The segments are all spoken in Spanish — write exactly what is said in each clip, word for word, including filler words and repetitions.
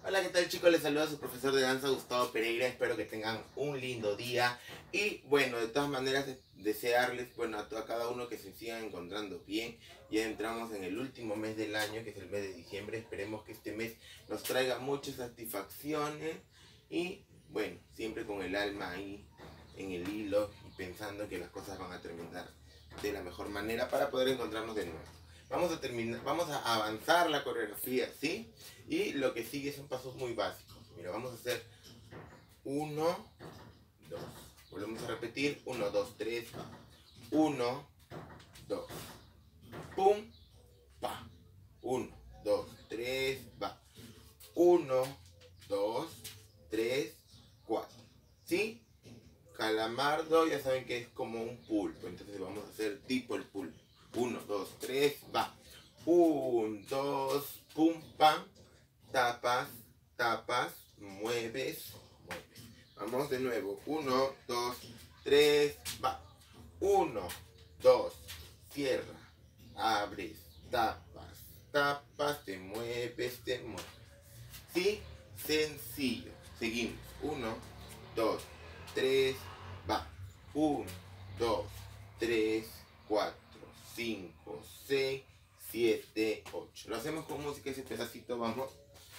Hola, ¿qué tal, chicos? Les saluda a su profesor de danza, Gustavo Pereira. Espero que tengan un lindo día. Y bueno, de todas maneras, desearles, bueno, a, a cada uno que se sigan encontrando bien. Ya entramos en el último mes del año, que es el mes de diciembre. Esperemos que este mes nos traiga muchas satisfacciones. Y bueno, siempre con el alma ahí en el hilo y pensando que las cosas van a terminar de la mejor manera para poder encontrarnos de nuevo. Vamos a terminar, vamos a avanzar la coreografía, ¿sí? Y lo que sigue son pasos muy básicos. Mira, vamos a hacer uno, dos. Volvemos a repetir. uno, dos, tres. uno, dos. Pum, pa. uno, dos, tres, va. uno, dos, tres, cuatro. ¿Sí? Calamardo, ya saben que es como un pulpo. Entonces vamos a hacer tipo el pulpo. uno, dos, tres, va. uno, dos, pum, pam. Tapas, tapas, mueves, mueves. Vamos de nuevo. uno, dos, tres, va. uno, dos, cierra, abres, tapas, tapas, te mueves, te mueves. ¿Sí? Sencillo. Seguimos. uno, dos, tres, va. uno, dos, tres, cuatro, cinco, seis, siete, ocho. Lo hacemos con música ese pedacito, vamos.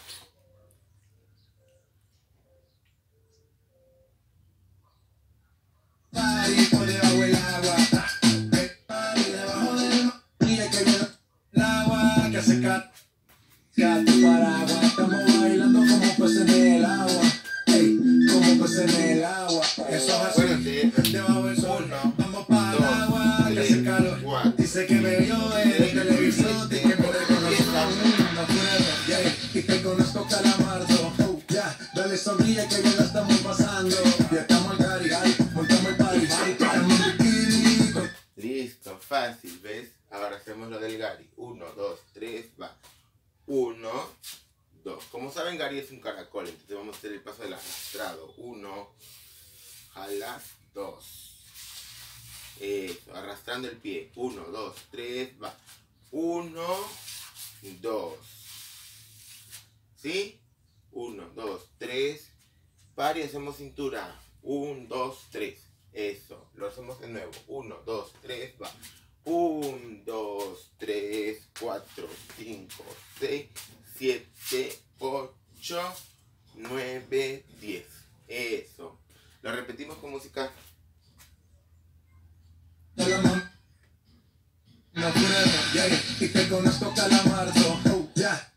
Por debajo del agua, y debajo del mar, y hay que ver el agua que hace cat, gato paraguas. Estamos bailando como peces en el agua, ey, como peces en el agua. Eso es así, debajo del sol, vamos para el agua que hace calor. Dice que me vio en el televisor, dice que me reconoció una prueba, y te conozco Calamardo. Oh, ya, dale sonríe que ya la estamos pasando. Ya estamos al cari, montamos el party. Listo, fácil, ¿ves? Ahora hacemos lo del Gary. uno, dos, tres, va. uno, dos. Como saben, Gary es un caracol, entonces vamos a hacer el paso del arrastrado. uno, jalas, dos. Eso, arrastrando el pie. uno, dos, tres, va. uno, dos. ¿Sí? uno, dos, tres. Par y hacemos cintura. uno, dos, tres. Eso, lo hacemos de nuevo. uno, dos, tres, va. uno, dos, tres, cuatro, cinco, seis, siete, ocho, nueve, diez. Eso. Lo repetimos con música. Una prueba, y te conozco Calamardo. Oh, ya.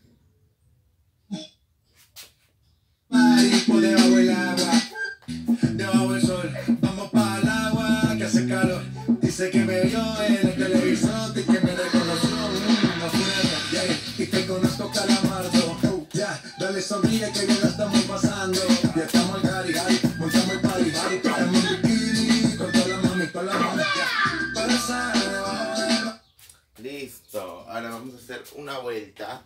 Por debajo del agua, debajo del sol, vamos para el agua que hace calor. Dice que me vio en el televisor y que me reconoció una prueba, y te conozco Calamardo. Oh, ya, dale sonríe que ya la estamos pasando. Ya estamos al cari, montamos el party, estamos en bikini con toda la mami, con la mami, ya. Para estar debajo del mar. Listo, ahora vamos a hacer una vuelta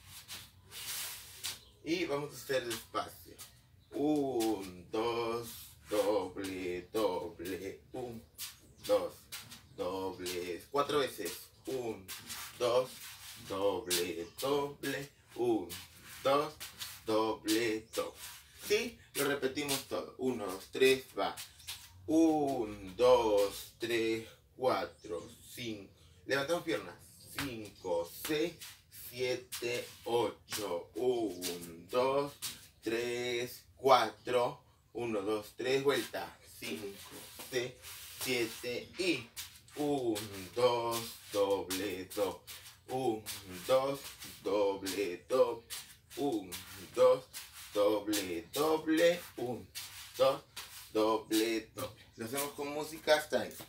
y vamos a hacer despacio. Un, dos, doble, doble, un, dos, doble, cuatro veces. Un, dos, doble, doble, un, dos, doble, doble. ¿Sí? Lo repetimos todo. uno, dos, tres, va. un, dos, tres, cuatro, cinco. Levantamos piernas. cinco, seis, siete, ocho. uno, dos, tres, cuatro. uno, dos, tres, vuelta. cinco, seis, siete y uno, dos, doble, doble. uno, dos, doble, doble. uno, dos, doble, doble. uno, dos, doble, doble. Lo hacemos con música hasta ahí.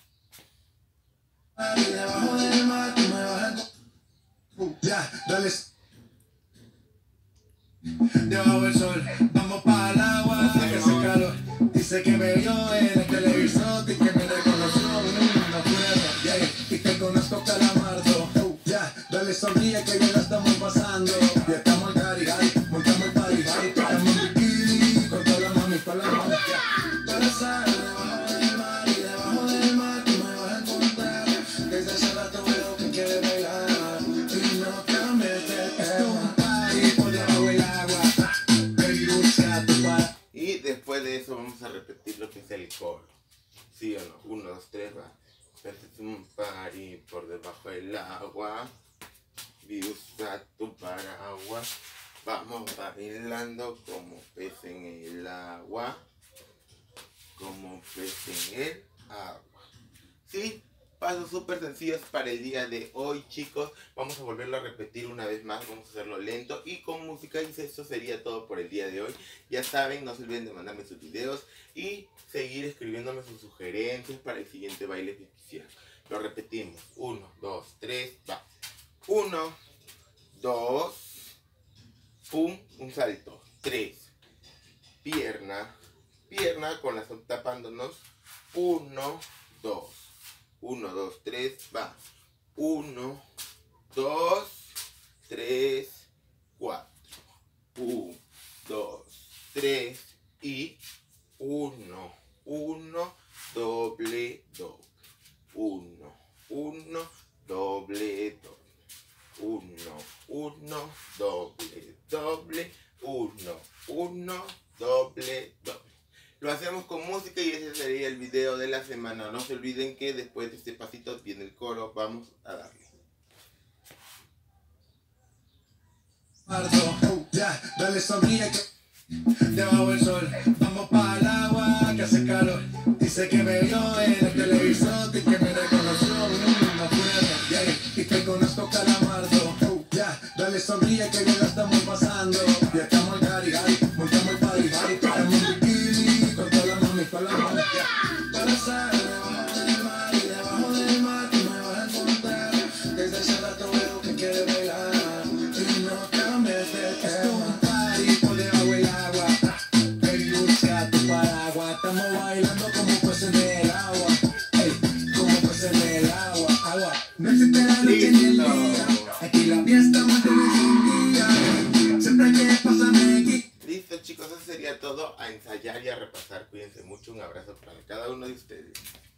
Debajo del mar, tú me vas a... Uh, ya, dale. Debajo del sol, vamos para el agua que hace calor. Dice que me vio en el televisor y que me reconoció una prueba, y te conozco Calamardo. Oh, ya, dale sonríe que ya la estamos pasando. Ya estamos al cari, montamos el party, estamos en bikini con toda la mami, con la mami, ya. Para estar debajo del mar y debajo del mar tú me vas a encontrar. Desde ese rato veo que quieres bailar y no te metes. Esto es un party por debajo del agua. dos, tres, va. Este es un party por debajo del agua. Y usa tu paraguas. Vamos bailando como pez en el agua. Como pez en el agua. ¿Sí? Pasos súper sencillos para el día de hoy, chicos. Vamos a volverlo a repetir una vez más. Vamos a hacerlo lento y con música. Y eso sería todo por el día de hoy. Ya saben, no se olviden de mandarme sus videos y seguir escribiéndome sus sugerencias para el siguiente baile que quisieran. Lo repetimos. Uno, dos, tres, va. Uno, dos, pum, un salto. Tres, pierna, pierna con la sol tapándonos. Uno, dos. Uno, dos, tres, va. Uno, dos, tres, cuatro. Un, dos, tres y uno, uno, doble, doble. Uno, uno, doble, doble. Uno, uno, doble, doble. Uno, uno, doble, doble. Lo hacemos con música y ese sería el video de la semana. No se olviden que después de este pasito viene el coro. Vamos a darle. Ya, dale sonríe que debajo del sol. Vamos para el agua que hace calor. Dice que me vio en el televisor y que me reconoció. Mm, afuera, y te conozco calamardo. Ya, dale sonríe que ya la estamos pasando. Ya estamos al cari, montamos el party, estamos en bikini con toda la mami, con la mami. Para estar debajo del mar y debajo del mar tú me vas a encontrar. Desde ese rato veo que quieres bailar y no cambies de tema. Esto es un party por debajo del agua. Hey, busca tu paraguas. Estamos bailando como pues en el agua. Hey, como pues en el agua. Agua. No existe la noche ni el día. Aquí la fiesta mantiene sin día. Siempre hay que pasarme aquí. Listo, chicos, eso sería todo. A ensayar y a repasar. Cuídense mucho. Un abrazo para cada uno de ustedes.